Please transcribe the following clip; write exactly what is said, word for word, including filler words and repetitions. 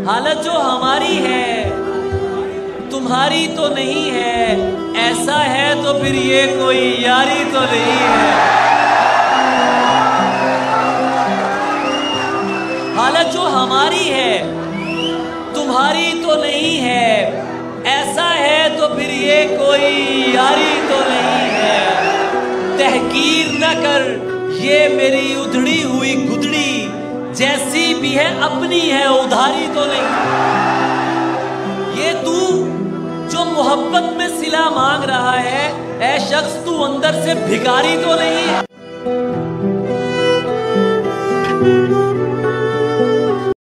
हालत जो हमारी है तुम्हारी तो नहीं है, ऐसा है तो फिर ये कोई यारी तो नहीं है। हालत जो हमारी है तुम्हारी तो नहीं है, ऐसा है तो फिर ये कोई यारी तो नहीं है। तहकीर न कर ये मेरी उधड़ी हुई गुदड़ी, जैसी भी है अपनी है उधारी तो नहीं। ये तू जो मोहब्बत में सिला मांग रहा है, ऐ शख्स तू अंदर से भिखारी तो नहीं है।